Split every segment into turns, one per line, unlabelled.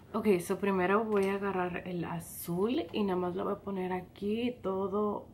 Ok, so primero voy a agarrar el azul y nada más lo voy a poner aquí todo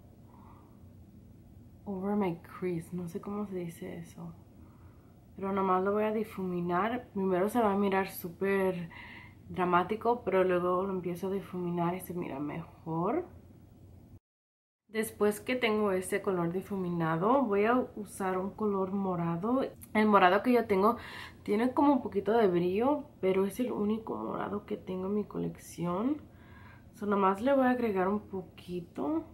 over my crease. No sé cómo se dice eso. Pero nada más lo voy a difuminar. Primero se va a mirar súper dramático, pero luego lo empiezo a difuminar y se mira mejor. Después que tengo este color difuminado, voy a usar un color morado. El morado que yo tengo tiene como un poquito de brillo, pero es el único morado que tengo en mi colección. So, nada más le voy a agregar un poquito.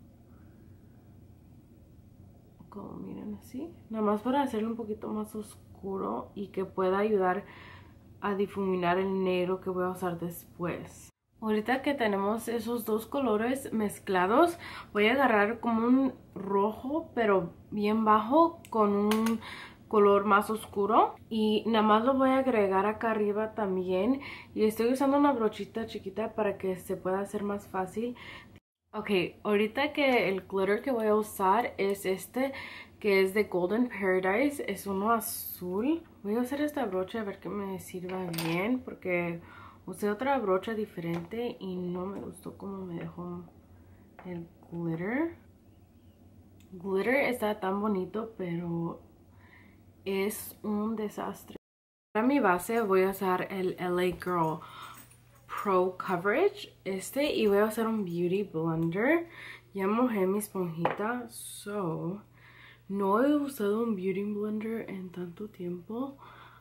Como miren así. Nada más para hacerlo un poquito más oscuro y que pueda ayudar a difuminar el negro que voy a usar después. Ahorita que tenemos esos dos colores mezclados, voy a agarrar como un rojo, pero bien bajo, con un color más oscuro. Y nada más lo voy a agregar acá arriba también. Y estoy usando una brochita chiquita para que se pueda hacer más fácil. Ok, ahorita que el glitter que voy a usar es este, que es de Golden Paradise. Es uno azul. Voy a usar esta brocha a ver que me sirva bien, porque usé otra brocha diferente y no me gustó cómo me dejó el glitter. Glitter está tan bonito, pero es un desastre. Para mi base voy a usar el LA Girl Pro Coverage y voy a usar un Beauty Blender. Ya mojé mi esponjita, so no he usado un Beauty Blender en tanto tiempo,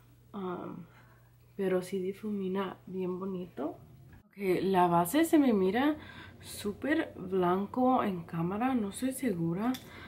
pero sí difumina bien bonito. Okay, la base se me mira súper blanco en cámara, no estoy segura.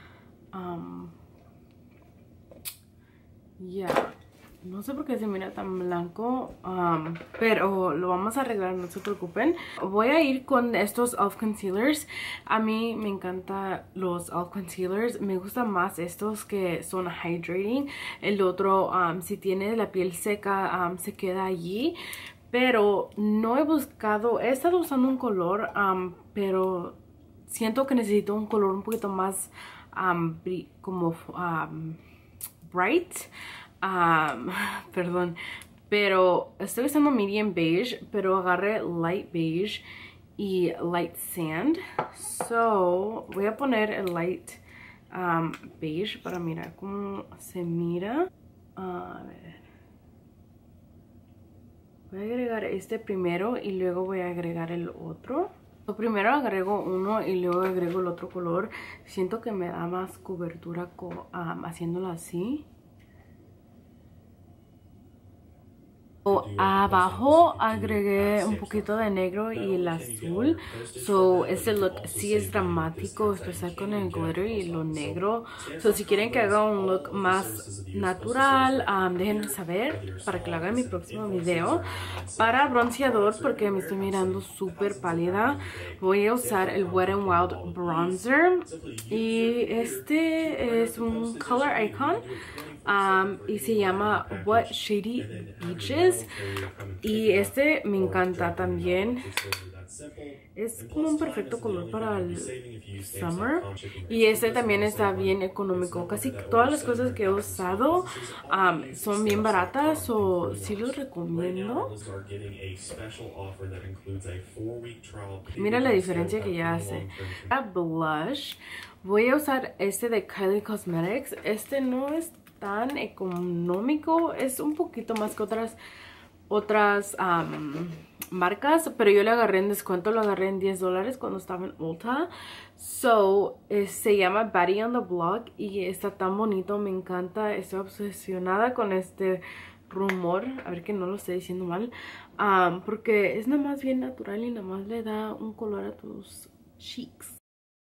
Ya, no sé por qué se mira tan blanco, pero lo vamos a arreglar, no se preocupen. Voy a ir con estos e.l.f. concealers. A mí me encantan los e.l.f. concealers. Me gustan más estos que son hydrating. El otro, si tiene la piel seca, se queda allí. Pero no he buscado, he estado usando un color, pero siento que necesito un color un poquito más como bright. Perdón, pero estoy usando medium beige, pero agarré light beige y light sand. So voy a poner el light beige para mirar cómo se mira. A ver, voy a agregar este primero y luego voy a agregar el otro. Primero agrego uno y luego agrego el otro color. Siento que me da más cobertura haciéndolo así. Abajo agregué un poquito de negro y el azul. So este look sí es dramático, especial con el glitter y lo negro. So si quieren que haga un look más natural, déjenme saber para que lo haga en mi próximo video. Para bronceador, porque me estoy mirando súper pálida, voy a usar el Wet n Wild Bronzer. Y este es un Color Icon. Y se llama What Shady Beaches. Y este me encanta también. Es como un perfecto color para el summer. Y este también está bien económico. Casi todas las cosas que he usado son bien baratas, o sí los recomiendo. Mira la diferencia que ya hace. Para blush voy a usar este de Kylie Cosmetics. Este no es tan económico, es un poquito más que otras marcas, pero yo le agarré en descuento, lo agarré en $10 cuando estaba en Ulta. So, se llama Baddie on the Block y está tan bonito, me encanta, estoy obsesionada con este rumor, a ver que no lo esté diciendo mal, porque es nada más bien natural y nada más le da un color a tus cheeks.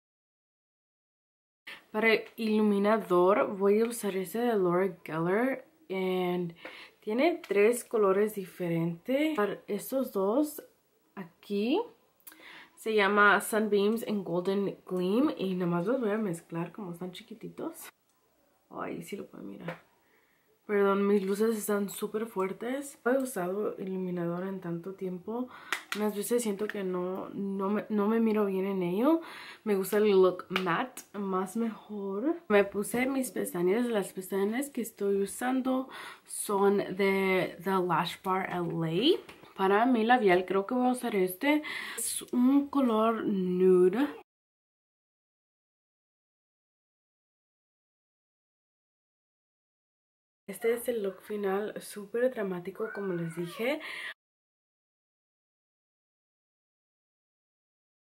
Para iluminador voy a usar este de Laura Geller y tiene 3 colores diferentes. Para estos dos aquí se llama Sunbeams en Golden Gleam y nada más los voy a mezclar como están chiquititos. Ay, sí lo pueden mirar. Perdón, mis luces están súper fuertes. No he usado iluminador en tanto tiempo. Unas veces siento que no me miro bien en ello. Me gusta el look matte, más mejor. Me puse mis pestañas. Las pestañas que estoy usando son de The Lash Bar LA. Para mi labial creo que voy a usar este. Es un color nude. Este es el look final, súper dramático como les dije.